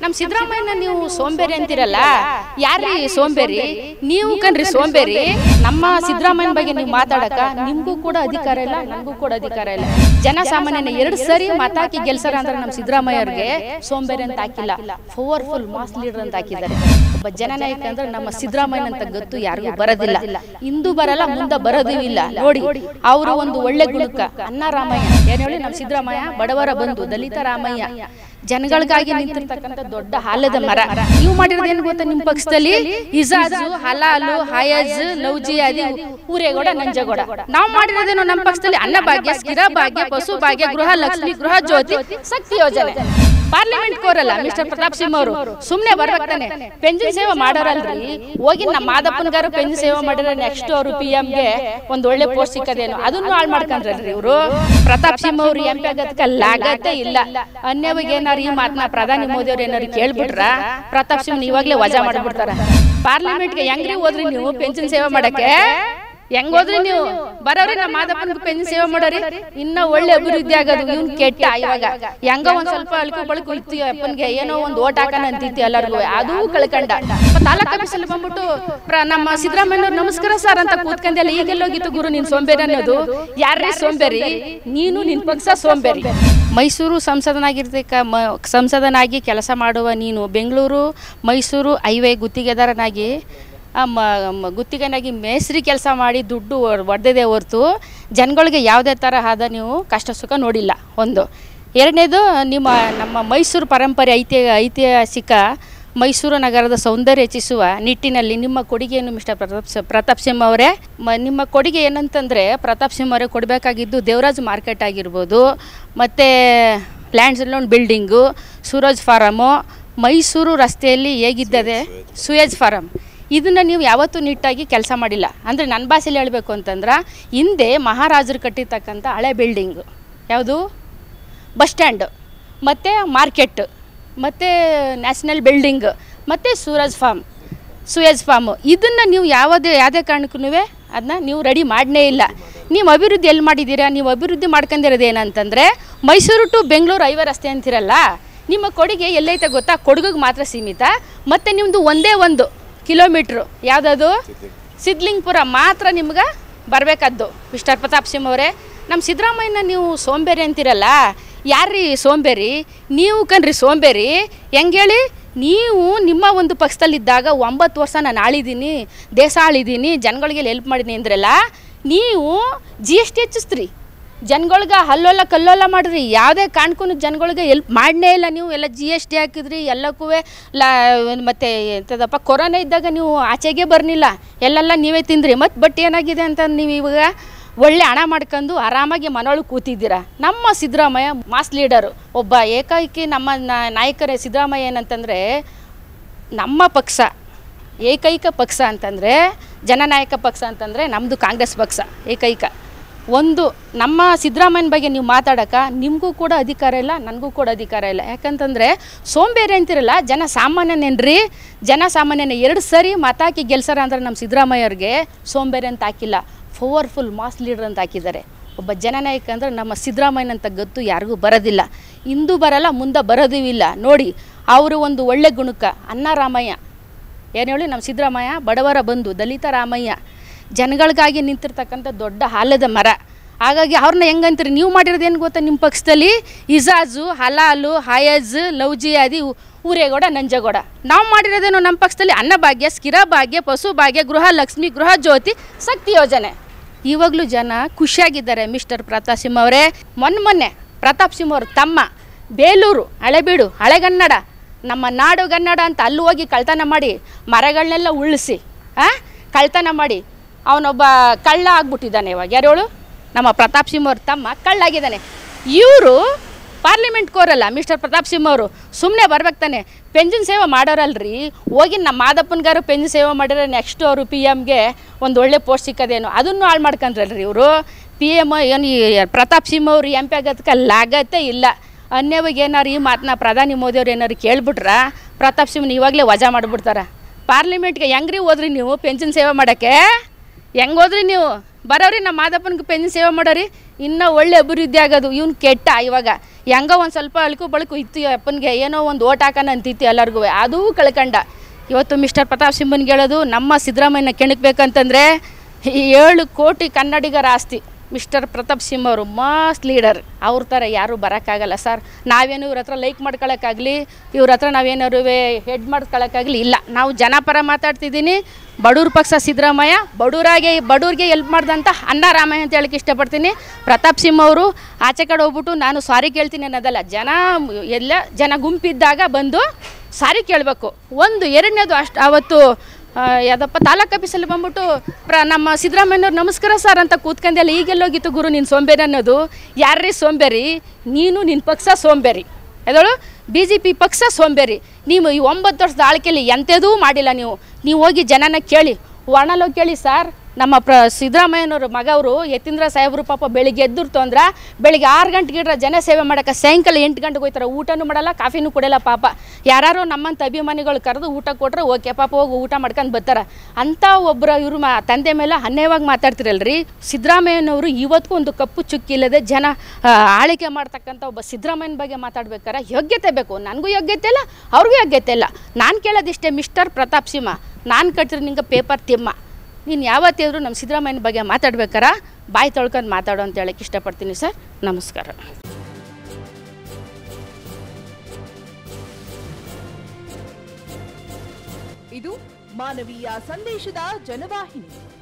ನಮ್ಮ ಸಿದ್ದರಾಮಯ್ಯನ ನೀವು ಸೋಂಬೇರಿ ಅಂತಿರಲ್ಲ, ಯಾರ್ರೀ ಸೋಂಬೇರಿ? ನೀವು ಕಣ್ರಿ ಸೋಂಬೇರಿ. ನಮ್ಮ ಸಿದ್ದರಾಮಯ್ಯನ ಬಗ್ಗೆ ನೀವು ಮಾತಾಡಕ ನಿಮ್ಗೂ ಕೂಡ ಅಧಿಕಾರ ಇಲ್ಲ, ನನಗೂ ಕೂಡ ಅಧಿಕಾರ ಇಲ್ಲ. ಜನಸಾಮಾನ್ಯನ 2 ಸರಿ ಮತಾಕಿ ಗೆಲ್ಸರ ಅಂದ್ರೆ ನಮ್ಮ ಸಿದ್ದರಾಮಯ್ಯ ಅವ್ರಿಗೆ ಸೋಂಬೇರಿ ಅಂತ ಹಾಕಿಲ್ಲ, ಪವರ್ಫುಲ್ ಮಾಸ್ ಲೀಡರ್ ಅಂತ ಹಾಕಿದ್ದಾರೆ. ಒಬ್ಬ ಜನನಾಯಕ ಅಂದ್ರೆ ನಮ್ಮ ಸಿದ್ದರಾಮಯ್ಯನ ಅಂತ ಗೊತ್ತು ಯಾರಿಗೂ ಬರೋದಿಲ್ಲ, ಇಂದು ಬರಲ್ಲ, ಮುಂದೆ ಬರೋದೂ ಇಲ್ಲ. ನೋಡಿ, ಅವರು ಒಂದು ಒಳ್ಳೆ ಗುಣಕ ಅನ್ನ ರಾಮಯ್ಯ. ಏನ್ ಹೇಳಿ, ನಮ್ಮ ಸಿದ್ದರಾಮಯ್ಯ ಬಡವರ ಬಂಧು, ದಲಿತ ರಾಮಯ್ಯ, ಜನಗಳಿಗಾಗಿ ನಿಂತಿರ್ತಕ್ಕಂಥ ದೊಡ್ಡ ಹಾಲದ ಮರ. ನೀವು ಮಾಡಿರೋದು ಏನು ಗೊತ್ತಾ? ನಿಮ್ಮ ಪಕ್ಷದಲ್ಲಿ ಇಜಾಜು, ಹಲಾಲು, ಹಯಾಜ್, ಲವ್ ಜಿಯಾದಿ, ಊರೇಗೌಡ, ನಂಜೇಗೌಡ. ನಾವು ಮಾಡಿರೋದೇನು ನಮ್ಮ ಪಕ್ಷದಲ್ಲಿ ಅನ್ನಭಾಗ್ಯ, ಸ್ಥಿರ ಭಾಗ್ಯ, ಪಶು ಭಾಗ್ಯ, ಗೃಹ ಲಕ್ಷ್ಮಿ, ಗೃಹ ಜ್ಯೋತಿ, ಶಕ್ತಿ ಯೋಜನೆ. ಪಾರ್ಲಿಮೆಂಟ್ ಕೋರಲ್ಲ ಮಿಸ್ಟರ್ ಪ್ರತಾಪ್ ಸಿಂಹ ಅವರು, ಸುಮ್ನೆ ಬರ್ಬೇಕಾನೆ. ಪೆನ್ಷನ್ ಸೇವೆ ಮಾಡೋರಲ್ರಿ, ಹೋಗಿ ನಮ್ಮ ಮಾದಪ್ಪನಗಾರು ಪೆನ್ಷನ್ ಸೇವೆ ಮಾಡಿದ್ರೆ ನೆಕ್ಸ್ಟ್ ಅವರು PM-ಗೆ ಒಂದು ಒಳ್ಳೆ ಪೋಸ್ಟ್ ಸಿಕ್ಕದೇನು, ಅದನ್ನು ಹಾಳು ಮಾಡ್ಕೊಂಡ್ರಲ್ರಿ ಇವರು. ಪ್ರತಾಪ್ ಸಿಂಹ ಅವರು MP ಆಗೋದಕ್ಕೆ ಲಾಗತ್ತೆ ಇಲ್ಲ. ಅನ್ಯವಾಗಿ ಏನಾರು ಈ ಮಾತನ್ನ ಪ್ರಧಾನಿ ಮೋದಿ ಅವ್ರು ಏನಾರು ಕೇಳ್ಬಿಟ್ರ ಪ್ರತಾಪ್ ಸಿಂಹ ಇವಾಗಲೇ ವಜಾ ಮಾಡ್ಬಿಡ್ತಾರ. ಪಾರ್ಲಿಮೆಂಟ್ಗೆ ಹೆಂಗ್ರಿ ಹೋದ್ರಿ ನೀವು ಪೆನ್ಷನ್ ಸೇವೆ ಮಾಡಕ್ಕೆ? ಹೆಂಗ್ ಹೋದ್ರಿ ನೀವು? ಬರೋರಿ ನಮ್ಮ ಮಾದಪ್ಪನಿಗೆ ಪೆನ್ಷನ್ ಸೇವೆ ಮಾಡೋರಿ, ಇನ್ನ ಒಳ್ಳೆ ಅಭಿವೃದ್ಧಿ ಆಗೋದು. ಇವ್ನ್ ಕೆಟ್ಟ ಇವಾಗ ಹೆಂಗ ಒಂದ್ ಸ್ವಲ್ಪ ಅಳ್ಕು ಬಳ್ಕು ಇತ್ತು ಅಪ್ಪನ್ಗೆ, ಏನೋ ಒಂದು ಓಟ್ ಹಾಕನ ಅಂತಿತ್ತು ಎಲ್ಲರಿಗೂ, ಅದೂ ಕಳ್ಕಂಡ. ತಾಲೂಕ್ ಆಫೀಸಲ್ಲಿ ಬಂದ್ಬಿಟ್ಟು ನಮ್ಮ ಸಿದ್ದರಾಮಯ್ಯವ್ರು ನಮಸ್ಕಾರ ಸರ್ ಅಂತ ಕೂತ್ಕೊಂಡೆಲ್ಲ. ಈಗೆಲ್ಲೋಗಿತ್ತು ಗುರು ನಿನ್ ಸೋಂಬೇರಿ ಅನ್ನೋದು? ಯಾರ್ರೀ ಸೋಂಬೇರಿ? ನೀನು ನಿನ್ ಪಕ್ಷ ಸೋಂಬೇರಿ. ಮೈಸೂರು ಸಂಸದನಾಗಿ ಕೆಲಸ ಮಾಡುವ ನೀನು ಬೆಂಗಳೂರು ಮೈಸೂರು ಹೈವೇ ಗುತ್ತಿಗೆದಾರನಾಗಿ ಗುತ್ತಿಗೆನಾಗಿ ಮೇಸ್ತ್ರಿ ಕೆಲಸ ಮಾಡಿ ದುಡ್ಡು ಹೊಡೆದಿದೆ ಹೊರತು ಜನಗಳಿಗೆ ಯಾವುದೇ ತರಹದ ನೀವು ಕಷ್ಟ ಸುಖ ನೋಡಿಲ್ಲ. ಒಂದು. ಎರಡನೇದು, ನಮ್ಮ ಮೈಸೂರು ಪರಂಪರೆ ಐತಿಹಾಸಿಕ ಮೈಸೂರು ನಗರದ ಸೌಂದರ್ಯ ಹೆಚ್ಚಿಸುವ ನಿಟ್ಟಿನಲ್ಲಿ ನಿಮ್ಮ ಕೊಡುಗೆಯನ್ನು ಮಿಸ್ಟರ್ ಪ್ರತಾಪ್ ಸಿಂಹ ಅವರೇ, ನಿಮ್ಮ ಕೊಡುಗೆ ಏನಂತಂದರೆ, ಪ್ರತಾಪ್ ಸಿಂಹ ಅವರೇ ಕೊಡಬೇಕಾಗಿದ್ದು ದೇವರಾಜ್ ಮಾರ್ಕೆಟ್ ಆಗಿರ್ಬೋದು, ಮತ್ತು ಲ್ಯಾಂಡ್ಸ್ ಲೋನ್ ಬಿಲ್ಡಿಂಗು, ಸೂರಜ್ ಫಾರಮು, ಮೈಸೂರು ರಸ್ತೆಯಲ್ಲಿ ಹೇಗಿದ್ದದೆ ಸುಯೇಜ್ ಫಾರಮ್, ಇದನ್ನು ನೀವು ಯಾವತ್ತೂ ನೀಟಾಗಿ ಕೆಲಸ ಮಾಡಿಲ್ಲ. ಅಂದರೆ ನನ್ನ ಭಾಷೆಯಲ್ಲಿ ಹೇಳಬೇಕು ಅಂತಂದ್ರೆ, ಹಿಂದೆ ಮಹಾರಾಜರು ಕಟ್ಟಿರ್ತಕ್ಕಂಥ ಹಳೆ ಬಿಲ್ಡಿಂಗು ಯಾವುದು, ಬಸ್ ಸ್ಟ್ಯಾಂಡು, ಮತ್ತು ಮಾರ್ಕೆಟ್, ಮತ್ತು ನ್ಯಾಷನಲ್ ಬಿಲ್ಡಿಂಗ್, ಮತ್ತು ಸುಯೇಜ್ ಫಾರ್ಮು, ಇದನ್ನು ನೀವು ಯಾವುದೇ ಕಾರಣಕ್ಕೂ ಅದನ್ನ ನೀವು ರೆಡಿ ಮಾಡನೇ ಇಲ್ಲ. ನೀವು ಅಭಿವೃದ್ಧಿ ಎಲ್ಲಿ ಮಾಡಿದ್ದೀರಾ? ನೀವು ಅಭಿವೃದ್ಧಿ ಮಾಡ್ಕೊಂಡಿರೋದು ಏನಂತಂದರೆ, ಮೈಸೂರು ಟು ಬೆಂಗಳೂರು ಹೈವೇ ರಸ್ತೆ ಅಂತಿರಲ್ಲ, ನಿಮ್ಮ ಕೊಡುಗೆ ಎಲ್ಲೈತೆ ಗೊತ್ತಾ? ಕೊಡಗಿಗೆ ಮಾತ್ರ ಸೀಮಿತ. ಮತ್ತು ನಿಮ್ಮದು ಒಂದೇ 1 ಕಿಲೋಮೀಟ್ರು ಯಾವುದದು, ಸಿದ್ಲಿಂಗ್ಪುರ ಮಾತ್ರ ನಿಮ್ಗೆ ಬರಬೇಕಾದ್ದು. ಮಿಸ್ಟರ್ ಪ್ರತಾಪ್ ಸಿಂಹ ಅವರೇ, ನಮ್ಮ ಸಿದ್ದರಾಮಯ್ಯನ ನೀವು ಸೋಂಬೇರಿ ಅಂತಿರಲ್ಲ, ಯಾರ್ರೀ ಸೋಂಬೇರಿ? ನೀವು ಕಣ್ರಿ ಸೋಂಬೇರಿ. ಹೆಂಗೇಳಿ, ನೀವು ನಿಮ್ಮ ಒಂದು ಪಕ್ಷದಲ್ಲಿದ್ದಾಗ 9 ವರ್ಷ ನಾನು ಆಳಿದ್ದೀನಿ, ದೇಶ ಆಳಿದ್ದೀನಿ, ಜನಗಳಿಗೆ ಹೆಲ್ಪ್ ಮಾಡಿದ್ದೀನಿ ಅಂದ್ರಲ್ಲ, ನೀವು GST ಹೆಚ್ಚಿಸ್ತ್ರಿ, ಜನಗಳ್ಗೆ ಹಲ್ಲೋಲ ಕಲ್ಲೋಲ ಮಾಡಿದ್ರಿ, ಯಾವುದೇ ಕಾರಣಕ್ಕೂ ಜನಗಳಿಗೆ ಹೆಲ್ಪ್ ಮಾಡನೇ ಇಲ್ಲ. ನೀವು ಎಲ್ಲ GST ಹಾಕಿದ್ರಿ, ಎಲ್ಲಕ್ಕೂ ಮತ್ತು ಎಂಥದಪ್ಪ ಕೊರೋನಾ ಇದ್ದಾಗ ನೀವು ಆಚೆಗೆ ಬರಲಿಲ್ಲ, ಎಲ್ಲೆಲ್ಲ ನೀವೇ ತಿಂದ್ರಿ. ಬಟ್ ಏನಾಗಿದೆ ಅಂತ ನೀವು ಇವಾಗ ಒಳ್ಳೆ ಹಣ ಮಾಡ್ಕೊಂಡು ಆರಾಮಾಗಿ ಮನೊಳಗೆ ಕೂತಿದ್ದೀರಾ. ನಮ್ಮ ಸಿದ್ದರಾಮಯ್ಯ ಮಾಸ್ ಲೀಡರು, ಒಬ್ಬ ಏಕೈಕಿ ನಮ್ಮ ನಾಯಕರೇ ಸಿದ್ದರಾಮಯ್ಯ. ಏನಂತಂದರೆ, ನಮ್ಮ ಪಕ್ಷ ಏಕೈಕ ಪಕ್ಷ ಅಂತಂದರೆ, ಜನನಾಯಕ ಪಕ್ಷ ಅಂತಂದರೆ ನಮ್ಮದು ಕಾಂಗ್ರೆಸ್ ಪಕ್ಷ ಏಕೈಕ. ಒಂದು, ನಮ್ಮ ಸಿದ್ದರಾಮಯ್ಯನ ಬಗ್ಗೆ ನೀವು ಮಾತಾಡೋಕೆ ನಿಮಗೂ ಕೂಡ ಅಧಿಕಾರ ಇಲ್ಲ, ನನಗೂ ಕೂಡ ಅಧಿಕಾರ ಇಲ್ಲ. ಯಾಕಂತಂದರೆ ಸೋಂಬೇರಿ ಅಂತಿರಲ್ಲ, ಜನಸಾಮಾನ್ಯನೇನ್ರಿ, ಜನಸಾಮಾನ್ಯನ 2 ಸರಿ ಮತಾಕಿ ಗೆಲ್ಸರ ಅಂದ್ರೆ ನಮ್ಮ ಸಿದ್ದರಾಮಯ್ಯ ಅವ್ರಿಗೆ ಸೋಂಬೇರಿ ಅಂತ ಹಾಕಿಲ್ಲ, ಪವರ್ಫುಲ್ ಮಾಸ್ ಲೀಡರ್ ಅಂತ ಹಾಕಿದ್ದಾರೆ. ಒಬ್ಬ ಜನನಾಯಕ ಅಂದರೆ ನಮ್ಮ ಸಿದ್ದರಾಮಯ್ಯನಂತ ಗೊತ್ತು ಯಾರಿಗೂ ಬರೋದಿಲ್ಲ, ಇಂದು ಬರಲ್ಲ, ಮುಂದೆ ಬರೋದೂ ಇಲ್ಲ. ನೋಡಿ, ಅವರು ಒಂದು ಒಳ್ಳೆ ಗುಣಕ ಅನ್ನ ರಾಮಯ್ಯ. ಏನು ಹೇಳಿ, ನಮ್ಮ ಸಿದ್ದರಾಮಯ್ಯ ಬಡವರ ಬಂಧು, ದಲಿತ ರಾಮಯ್ಯ, ಜನಗಳಿಗಾಗಿ ನಿಂತಿರ್ತಕ್ಕಂಥ ದೊಡ್ಡ ಹಾಲದ ಮರ. ಹಾಗಾಗಿ ಅವ್ರನ್ನ ಹೆಂಗಂತೀರಿ? ನೀವು ಮಾಡಿರೋದು ಏನು ಗೊತ್ತಾ? ನಿಮ್ಮ ಪಕ್ಷದಲ್ಲಿ ಇಜಾಜು, ಹಲಾಲು, ಹಯಾಜ್, ಲವ್ ಜಿಯಾದಿ, ಊರೇಗೌಡ, ನಂಜೇಗೌಡ. ನಾವು ಮಾಡಿರೋದೇನು ನಮ್ಮ ಪಕ್ಷದಲ್ಲಿ ಅನ್ನಭಾಗ್ಯ, ಸ್ಥಿರ ಭಾಗ್ಯ, ಪಶು ಭಾಗ್ಯ, ಗೃಹ ಲಕ್ಷ್ಮಿ, ಗೃಹ ಜ್ಯೋತಿ, ಶಕ್ತಿ ಯೋಜನೆ. ಇವಾಗಲೂ ಜನ ಖುಷಿಯಾಗಿದ್ದಾರೆ. ಮಿಸ್ಟರ್ ಪ್ರತಾಪ್ ಸಿಂಹ ಅವರೇ, ಮೊನ್ನೆ ಪ್ರತಾಪ್ ಸಿಂಹ ಅವರು ತಮ್ಮ ಬೇಲೂರು, ಹಳೆಬೀಡು, ಹಳೆಗನ್ನಡ, ನಮ್ಮ ನಾಡು ಗನ್ನಡ ಅಂತ ಅಲ್ಲಿ ಹೋಗಿ ಕಳ್ತನ ಮಾಡಿ ಮರಗಳನ್ನೆಲ್ಲ ಉಳಿಸಿ ಕಳ್ತನ ಮಾಡಿ ಅವನೊಬ್ಬ ಕಳ್ಳ ಆಗ್ಬಿಟ್ಟಿದ್ದಾನೆ. ಇವಾಗ ಯಾರು ಹೇಳು? ನಮ್ಮ ಪ್ರತಾಪ್ ಸಿಂಹ ಅವ್ರ ತಮ್ಮ ಕಳ್ಳಾಗಿದ್ದಾನೆ. ಇವರು ಪಾರ್ಲಿಮೆಂಟ್ ಕೋರಲ್ಲ ಮಿಸ್ಟರ್ ಪ್ರತಾಪ್ ಸಿಂಹ ಅವರು, ಸುಮ್ಮನೆ ಬರ್ಬೇಕಾನೆ. ಪೆನ್ಷನ್ ಸೇವೆ ಮಾಡೋರಲ್ರಿ, ಹೋಗಿ ನಮ್ಮ ಮಾದಪ್ಪನಗಾರು ಪೆನ್ಷನ್ ಸೇವೆ ಮಾಡಿದ್ರೆ ನೆಕ್ಸ್ಟ್ ಅವರು PM-ಗೆ ಒಂದು ಒಳ್ಳೆ ಪೋಸ್ಟ್ ಸಿಕ್ಕದೇನು, ಅದನ್ನು ಹಾಳು ಮಾಡ್ಕೊಂಡ್ರಲ್ರಿ ಇವರು. PM ಏನು ಪ್ರತಾಪ್ ಸಿಂಹ ಅವರು MP ಆಗೋದಕ್ಕೆ ಲಾಗತ್ತೆ ಇಲ್ಲ. ಅನ್ಯವಾಗಿ ಏನಾರು ಈ ಮಾತನ್ನ ಪ್ರಧಾನಿ ಮೋದಿ ಅವ್ರು ಏನಾರು ಕೇಳ್ಬಿಟ್ರ ಪ್ರತಾಪ್ ಸಿಂಹನ ಇವಾಗಲೇ ವಜಾ ಮಾಡಿಬಿಡ್ತಾರೆ. ಪಾರ್ಲಿಮೆಂಟ್ಗೆ ಹೆಂಗ್ರಿ ಹೋದ್ರಿ ನೀವು ಪೆನ್ಷನ್ ಸೇವೆ ಮಾಡೋಕ್ಕೆ? ಹೆಂಗೆ ಹೋದ್ರಿ ನೀವು? ಬರೋರಿ ನಮ್ಮ ಮಾದಪ್ಪನಿಗೆ ಪೆನ್ಷನ್ ಸೇವೆ ಮಾಡೋರಿ, ಇನ್ನೂ ಒಳ್ಳೆ ಅಭಿವೃದ್ಧಿ ಆಗೋದು. ಇವ್ನು ಕೆಟ್ಟ ಇವಾಗ ಹೆಂಗೋ ಒಂದು ಸ್ವಲ್ಪ ಅಳ್ಕು ಬಳ್ಕು ಇತ್ತು ಅಪ್ಪನಿಗೆ, ಏನೋ ಒಂದು ಓಟ್ ಹಾಕೋಣ ಅಂತಿತ್ತು ಎಲ್ಲರಿಗೂ, ಅದೂ ಕಳ್ಕಂಡ. ಇವತ್ತು ಮಿಸ್ಟರ್ ಪ್ರತಾಪ್ ಸಿಂಹನ್ಗೆ ಹೇಳೋದು, ನಮ್ಮ ಸಿದ್ದರಾಮಯ್ಯನ ಕೆಣಕಬೇಕಂತಂದರೆ 7 ಕೋಟಿ ಕನ್ನಡಿಗರ ಆಸ್ತಿ ಮಿಸ್ಟರ್ ಪ್ರತಾಪ್ ಸಿಂಹ ಅವರು ಮಾಸ್ ಲೀಡರ್. ಅವ್ರ ಥರ ಯಾರೂ ಬರೋಕ್ಕಾಗಲ್ಲ ಸರ್. ನಾವೇನು ಇವ್ರ ಹತ್ರ ಲೈಕ್ ಮಾಡ್ಕೊಳಕ್ಕಾಗಲಿ, ಇವ್ರ ಹತ್ರ ನಾವೇನಾರು ಹೆಡ್ ಮಾಡ್ಕೊಳಕ್ಕಾಗಲಿ ಇಲ್ಲ. ನಾವು ಜನಪರ ಮಾತಾಡ್ತಿದ್ದೀನಿ. ಬಡವ್ರ ಪಕ್ಷ ಸಿದ್ದರಾಮಯ್ಯ, ಬಡವ್ರಿಗೆ ಹೆಲ್ಪ್ ಮಾಡಿದಂಥ ಅಣ್ಣ ರಾಮಯ್ಯ ಅಂತ ಹೇಳಕ್ಕೆ ಇಷ್ಟಪಡ್ತೀನಿ. ಪ್ರತಾಪ್ ಸಿಂಹ ಅವರು ಆಚೆ ಕಡೆ ಹೋಗ್ಬಿಟ್ಟು ನಾನು ಸಾರಿ ಕೇಳ್ತೀನಿ ಅನ್ನೋದಲ್ಲ, ಜನ ಗುಂಪಿದ್ದಾಗ ಬಂದು ಸಾರಿ ಕೇಳಬೇಕು. ಒಂದು ಎರಡನೇದು ಅವತ್ತು ಯಾವುದಪ್ಪ ತಾಲೂಕು ಆಫೀಸಲ್ಲಿ ಬಂದ್ಬಿಟ್ಟು ನಮ್ಮ ಸಿದ್ದರಾಮಯ್ಯನವ್ರು ನಮಸ್ಕಾರ ಸರ್ ಅಂತ ಕೂತ್ಕೊಂಡೆಲ್ಲ, ಈಗೆಲ್ಲೋಗಿತ್ತು ಗುರು ನೀನು ಸೋಂಬೇರಿ ಅನ್ನೋದು. ಯಾರ್ರೀ ಸೋಂಬೇರಿ? ನೀನು, ನಿನ್ನ ಪಕ್ಷ ಸೋಂಬೇರಿ. ಅದಳು BJP ಪಕ್ಷ ಸೋಂಬೇರಿ. ನೀವು ಈ 9 ವರ್ಷದ ಆಳ್ಕೆಯಲ್ಲಿ ಎಂಥದೂ ಮಾಡಿಲ್ಲ. ನೀವು ಹೋಗಿ ಜನನ ಕೇಳಿ, ಒಣಲೋಗಿ ಕೇಳಿ ಸರ್. ನಮ್ಮ ಸಿದ್ದರಾಮಯ್ಯನವ್ರ ಮಗ ಅವರು ಯತೀಂದ್ರ ಸಾಹೇಬರು ಪಾಪ ಬೆಳಿಗ್ಗೆ ಎದ್ದಿರ್ತು ಅಂದ್ರೆ ಬೆಳಿಗ್ಗೆ 6 ಗಂಟೆಗೆ ಜನ ಸೇವೆ ಮಾಡೋಕ್ಕೆ ಸಾಯಂಕಾಲ 8 ಗಂಟೆಗೆ ಹೋಗ್ತಾರೆ. ಊಟನೂ ಮಾಡಲ್ಲ, ಕಾಫಿನೂ ಕುಡಿಯಲ್ಲ. ಪಾಪ ಯಾರು ನಮ್ಮಂಥ ಅಭಿಮಾನಿಗಳು ಕರೆದು ಊಟ ಕೊಟ್ಟರೆ ಓಕೆ, ಪಾಪ ಹೋಗಿ ಊಟ ಮಾಡ್ಕೊಂಡು ಬರ್ತಾರೆ. ಅಂಥ ಒಬ್ಬರು ಇವರು ತಂದೆ ಮೇಲೆ ಅನ್ಯಾಯವಾಗಿ ಮಾತಾಡ್ತಿರಲ್ರಿ. ಸಿದ್ದರಾಮಯ್ಯನವರು ಇವತ್ತಿಗೂ ಒಂದು ಕಪ್ಪು ಚುಕ್ಕಿಲ್ಲದೆ ಜನ ಆಳ್ವಿಕೆ ಮಾಡ್ತಕ್ಕಂಥ ಒಬ್ಬ ಸಿದ್ದರಾಮಯ್ಯನ ಬಗ್ಗೆ ಮಾತಾಡ್ಬೇಕಾರೆ ಯೋಗ್ಯತೆ ಬೇಕು. ನನಗೂ ಯೋಗ್ಯತೆ ಇಲ್ಲ, ಅವ್ರಿಗೂ ಯೋಗ್ಯತೆ ಇಲ್ಲ. ನಾನು ಕೇಳೋದಿಷ್ಟೇ, ಮಿಸ್ಟರ್ ಪ್ರತಾಪ್ ಸಿಂಹ, ನಾನು ಕಟ್ತಿರೋ ನಿಂಗೆ ಪೇಪರ್ ತಿಮ್ಮ, ನೀನು ಯಾವತ್ತಿದ್ರು ನಮ್ಮ ಸಿದ್ದರಾಮಯ್ಯನ ಬಗ್ಗೆ ಮಾತಾಡ್ಬೇಕಾರ ಬಾಯಿ ತೊಳ್ಕೊಂಡು ಮಾತಾಡೋ ಅಂತ ಹೇಳಕ್ಕೆ ಇಷ್ಟಪಡ್ತೀನಿ ಸರ್. ನಮಸ್ಕಾರ. ಇದು ಮಾನವೀಯ ಸಂದೇಶದ ಜನವಾಹಿನಿ.